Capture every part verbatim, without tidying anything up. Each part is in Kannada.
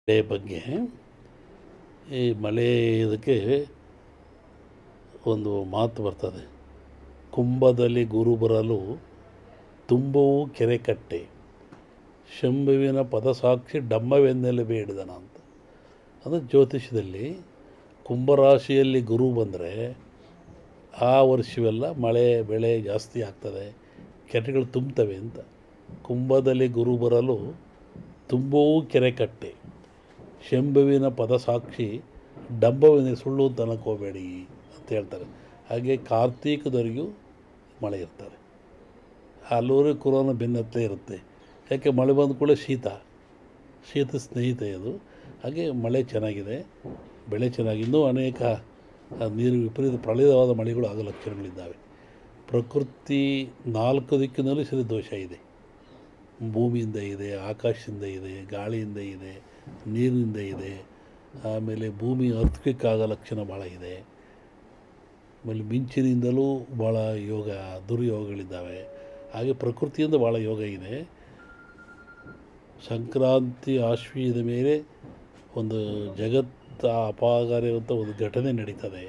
ಮಳೆ ಬಗ್ಗೆ ಈ ಮಳೆ ಇದಕ್ಕೆ ಒಂದು ಮಾತು ಬರ್ತದೆ. ಕುಂಭದಲ್ಲಿ ಗುರು ಬರಲು ತುಂಬವೂ ಕೆರೆ ಕಟ್ಟೆ, ಶಂಭುವಿನ ಪದಸಾಕ್ಷಿ ಡಮ್ಮವೆನ್ನೆಲೆ ಬೇಡಿದನ ಅಂತ. ಅದು ಜ್ಯೋತಿಷದಲ್ಲಿ ಕುಂಭರಾಶಿಯಲ್ಲಿ ಗುರು ಬಂದರೆ ಆ ವರ್ಷವೆಲ್ಲ ಮಳೆ ಬೆಳೆ ಜಾಸ್ತಿ ಆಗ್ತದೆ, ಕೆರೆಗಳು ತುಂಬ್ತವೆ ಅಂತ. ಕುಂಭದಲ್ಲಿ ಗುರು ಬರಲು ತುಂಬವೂ ಕೆರೆ ಕಟ್ಟೆ, ಶಂಭುವಿನ ಪದಸಾಕ್ಷಿ ಡಂಬವಿನ ಸುಳ್ಳು ಅಂತ ಅನ್ಕೋಬೇಡಿ ಅಂತ ಹೇಳ್ತಾರೆ. ಹಾಗೆ ಕಾರ್ತೀಕದವರೆಗೂ ಮಳೆ ಇರ್ತಾರೆ. ಅಲ್ಲೂರಿಗೆ ಕೊರೋನಾ ಬೆನ್ನತ್ತಲೇ ಇರುತ್ತೆ. ಯಾಕೆ ಮಳೆ ಬಂದ ಕೂಡ ಶೀತ ಶೀತ ಸ್ನೇಹಿತ ಅದು. ಹಾಗೆ ಮಳೆ ಚೆನ್ನಾಗಿದೆ, ಬೆಳೆ ಚೆನ್ನಾಗಿ, ಇನ್ನೂ ಅನೇಕ ನೀರು ವಿಪರೀತ ಪ್ರಳಯವಾದ ಮಳೆಗಳು ಆಗೋ ಲಕ್ಷಣಗಳಿದ್ದಾವೆ. ಪ್ರಕೃತಿ ನಾಲ್ಕು ದಿಕ್ಕಿನಲ್ಲೂ ಸರಿ ದೋಷ ಇದೆ. ಭೂಮಿಯಿಂದ ಇದೆ, ಆಕಾಶದಿಂದ ಇದೆ, ಗಾಳಿಯಿಂದ ಇದೆ, ನೀರಿನಿಂದ ಇದೆ. ಆಮೇಲೆ ಭೂಮಿ ಅರ್ಥಕ್ವಿಕ್ ಆಗೋ ಲಕ್ಷಣ ಭಾಳ ಇದೆ. ಆಮೇಲೆ ಮಿಂಚಿನಿಂದಲೂ ಭಾಳ ಯೋಗ ದುರ್ಯೋಗಗಳಿದ್ದಾವೆ. ಹಾಗೆ ಪ್ರಕೃತಿಯಿಂದ ಭಾಳ ಯೋಗ ಇದೆ. ಸಂಕ್ರಾಂತಿ ಆಶ್ವೀಜದ ಮೇಲೆ ಒಂದು ಜಗತ್ತು ಅಪಾಯಕಾರಿಯಾದಂಥ ಒಂದು ಘಟನೆ ನಡೀತದೆ.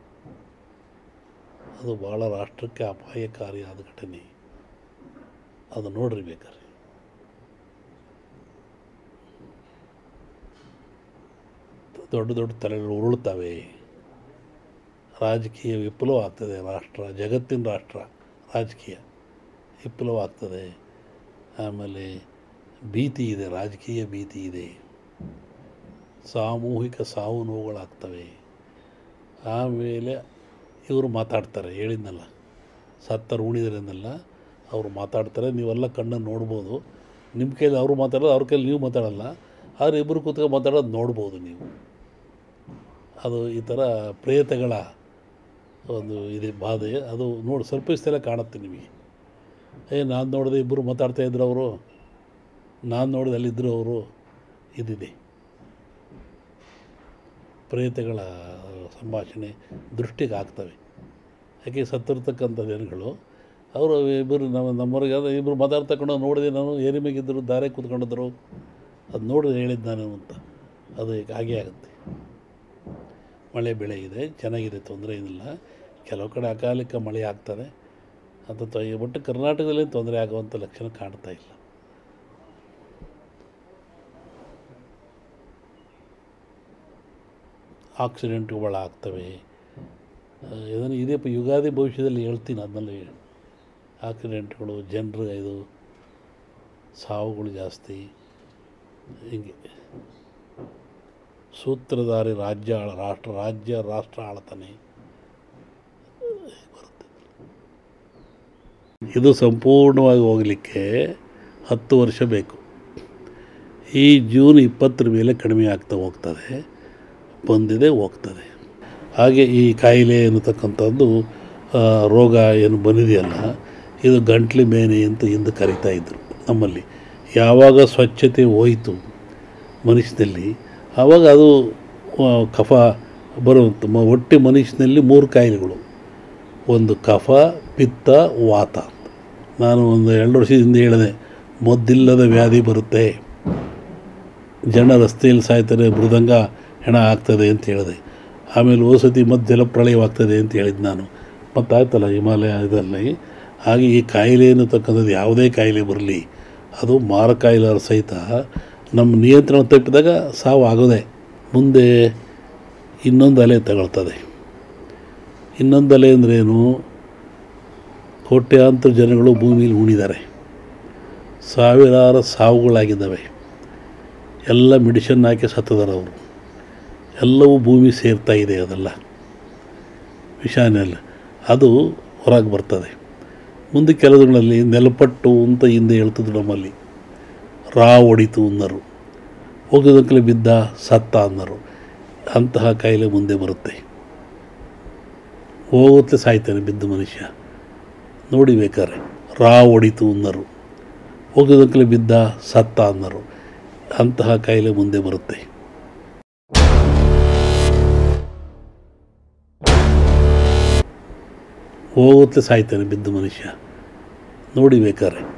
ಅದು ಭಾಳ ರಾಷ್ಟ್ರಕ್ಕೆ ಅಪಾಯಕಾರಿಯಾದ ಘಟನೆ. ಅದು ನೋಡ್ರಿ ಬೇಕಾದ್ರೆ. ದೊಡ್ಡ ದೊಡ್ಡ ತಲೆಗಳು ಉರುಳ್ತವೆ, ರಾಜಕೀಯ ವಿಪ್ಲವ ಆಗ್ತದೆ. ರಾಷ್ಟ್ರ ಜಗತ್ತಿನ ರಾಷ್ಟ್ರ ರಾಜಕೀಯ ವಿಪ್ಲವ ಆಗ್ತದೆ. ಆಮೇಲೆ ಭೀತಿ ಇದೆ, ರಾಜಕೀಯ ಭೀತಿ ಇದೆ. ಸಾಮೂಹಿಕ ಸಾವು ನೋವುಗಳಾಗ್ತವೆ. ಆಮೇಲೆ ಇವರು ಮಾತಾಡ್ತಾರೆ, ಹೇಳಿದ್ನಲ್ಲ ಸತ್ತರು ಉಣಿದ್ರೆಂದಲ್ಲ, ಅವರು ಮಾತಾಡ್ತಾರೆ. ನೀವೆಲ್ಲ ಕಣ್ಣನ್ನು ನೋಡ್ಬೋದು. ನಿಮ್ಮ ಕೈಲಿ ಅವರು ಮಾತಾಡೋದು, ಅವ್ರ ಕೈಲಿ ನೀವು ಮಾತಾಡೋಲ್ಲ, ಆದರೆ ಇಬ್ಬರು ಕೂತ್ಕೊಂಡು ಮಾತಾಡೋದು ನೋಡ್ಬೋದು ನೀವು. ಅದು ಈ ಥರ ಪ್ರೇತಗಳ ಒಂದು ಇದೆ ಬಾಧೆ. ಅದು ನೋಡಿ ಸ್ವಲ್ಪ ಇಷ್ಟೆಲ್ಲ ಕಾಣುತ್ತೆ ನಿಮಗೆ. ಏ ನಾನು ನೋಡಿದೆ ಇಬ್ಬರು ಮಾತಾಡ್ತಾಯಿದ್ರು ಅವರು, ನಾನು ನೋಡಿದೆ ಅಲ್ಲಿದ್ದರು ಅವರು. ಇದಿದೆ ಪ್ರೇತಗಳ ಸಂಭಾಷಣೆ ದೃಷ್ಟಿಗೆ ಆಗ್ತವೆ. ಯಾಕೆ ಸತ್ತಿರ್ತಕ್ಕಂಥ ಜನಗಳು ಅವರು ಇಬ್ಬರು ನಮ್ಮ ನಮ್ಮವ್ರಿಗೆ ಅದು ಇಬ್ಬರು ಮಾತಾಡ್ತಕೊಂಡು ನೋಡಿದೆ ನಾನು, ಏರಿಮೆಗಿದ್ದರು, ದಾರೆ ಕೂತ್ಕೊಂಡಿದ್ದರು, ಅದು ನೋಡಿದ್ರೆ ಹೇಳಿದ್ದು ನಾನು ಅಂತ. ಅದು ಹಾಗೇ ಆಗುತ್ತೆ. ಮಳೆ ಬೆಳೆ ಇದೆ, ಚೆನ್ನಾಗಿದೆ, ತೊಂದರೆ ಏನಿಲ್ಲ. ಕೆಲವು ಕಡೆ ಅಕಾಲಿಕ ಮಳೆ ಆಗ್ತದೆ ಅಂತ. ಬಟ್ ಕರ್ನಾಟಕದಲ್ಲಿ ತೊಂದರೆ ಆಗುವಂಥ ಲಕ್ಷಣ ಕಾಣ್ತಾ ಇಲ್ಲ. ಆಕ್ಸಿಡೆಂಟ್ಗಳು ಭಾಳ ಆಗ್ತವೆ. ಇದನ್ನು ಇದೇ ಯುಗಾದಿ ಭವಿಷ್ಯದಲ್ಲಿ ಹೇಳ್ತೀನಿ, ಅದನ್ನೆಲ್ಲ ಆಕ್ಸಿಡೆಂಟ್ಗಳು, ಜನರು ಇದು ಸಾವುಗಳು ಜಾಸ್ತಿ. ಹೀಗೆ ಸೂತ್ರಧಾರಿ ರಾಜ್ಯ ಆಳ ರಾಷ್ಟ್ರ ರಾಜ್ಯ ರಾಷ್ಟ್ರ ಆಳ್ತಾನೆ ಬರುತ್ತೆ. ಇದು ಸಂಪೂರ್ಣವಾಗಿ ಹೋಗಲಿಕ್ಕೆ ಹತ್ತು ವರ್ಷ ಬೇಕು. ಈ ಜೂನ್ ಇಪ್ಪತ್ತರ ಮೇಲೆ ಕಡಿಮೆ ಆಗ್ತಾ ಹೋಗ್ತದೆ, ಬಂದಿದೆ ಹೋಗ್ತದೆ. ಹಾಗೆ ಈ ಕಾಯಿಲೆ ಅನ್ನತಕ್ಕಂಥದ್ದು ರೋಗ ಏನು ಬಂದಿದೆಯಲ್ಲ, ಇದು ಗಂಟ್ಲು ಬೇನೆ ಅಂತ ಹಿಂದೆ ಕರಿತಾಯಿದ್ರು ನಮ್ಮಲ್ಲಿ. ಯಾವಾಗ ಸ್ವಚ್ಛತೆ ಹೋಯಿತು ಮನುಷ್ಯನಲ್ಲಿ, ಆವಾಗ ಅದು ಕಫ ಬರುವಂಥ ಒಟ್ಟು ಮನುಷ್ಯನಲ್ಲಿ ಮೂರು ಕಾಯಿಲೆಗಳು. ಒಂದು ಕಫ, ಪಿತ್ತ, ವಾತ. ನಾನು ಒಂದು ಎರಡು ವರ್ಷದಿಂದ ಹೇಳಿದೆ, ಮದ್ದಿಲ್ಲದ ವ್ಯಾಧಿ ಬರುತ್ತೆ, ಜನ ರಸ್ತೆಯಲ್ಲಿ ಸಾಯ್ತಾರೆ, ಮೃದಂಗ ಹೆಣ ಆಗ್ತದೆ ಅಂತ ಹೇಳಿದೆ. ಆಮೇಲೆ ಓಸತಿ ಮತ್ತು ಜಲಪ್ರಳಯವಾಗ್ತದೆ ಅಂತ ಹೇಳಿದ್ದು ನಾನು. ಮತ್ತು ಆಯ್ತಲ್ಲ ಹಿಮಾಲಯ ಇದರಲ್ಲಿ. ಹಾಗೆ ಈ ಕಾಯಿಲೆ ಅನ್ನತಕ್ಕಂಥದ್ದು ಯಾವುದೇ ಕಾಯಿಲೆ ಬರಲಿ, ಅದು ಮಾರಕಾಯಿಲೆ ಸಹಿತ ನಮ್ಮ ನಿಯಂತ್ರಣ ತಪ್ಪಿದಾಗ ಸಾವು ಆಗೋದೆ. ಮುಂದೆ ಇನ್ನೊಂದು ಅಲೆ ತಗೊಳ್ತದೆ. ಇನ್ನೊಂದು ಅಲೆ ಅಂದ್ರೇನು? ಕೋಟ್ಯಾಂತರ ಜನಗಳು ಭೂಮಿಯಲ್ಲಿ ಉಣಿದ್ದಾರೆ, ಸಾವಿರಾರು ಸಾವುಗಳಾಗಿದ್ದಾವೆ. ಎಲ್ಲ ಮೆಡಿಷನ್ ಹಾಕಿ ಸತ್ತದಾರೆ ಅವರು. ಎಲ್ಲವೂ ಭೂಮಿ ಸೇರ್ತಾ ಇದೆ. ಅದೆಲ್ಲ ವಿಷಾನೆಲ್ಲ ಅದು ಹೊರಗೆ ಬರ್ತದೆ. ಮುಂದೆ ಕೆಲವುಗಳಲ್ಲಿ ನೆಲಪಟ್ಟು ಅಂತ ಹಿಂದೆ ಹೇಳ್ತಿದ್ರು ನಮ್ಮಲ್ಲಿ. ರಾ ಹೊಡಿತು ಅನ್ನರು, ಹೋಗೋದಕ್ಕಲೆ ಬಿದ್ದ ಸತ್ತ ಅನ್ನರು. ಅಂತಹ ಕಾಯಿಲೆ ಮುಂದೆ ಬರುತ್ತೆ. ಹೋಗುತ್ತೆ ಸಾಯ್ತಾನೆ ಬಿದ್ದು ಮನುಷ್ಯ. ನೋಡಿ ಬೇಕಾರೆ, ರಾ ಹೊಡಿತು ಅನ್ನರು, ಹೋಗೋದಕ್ಕಲೆ ಬಿದ್ದ ಸತ್ತ ಅನ್ನರು. ಅಂತಹ ಕಾಯಿಲೆ ಮುಂದೆ ಬರುತ್ತೆ. ಹೋಗುತ್ತೆ ಸಾಯ್ತಾನೆ ಬಿದ್ದು ಮನುಷ್ಯ. ನೋಡಿ ಬೇಕಾರೆ.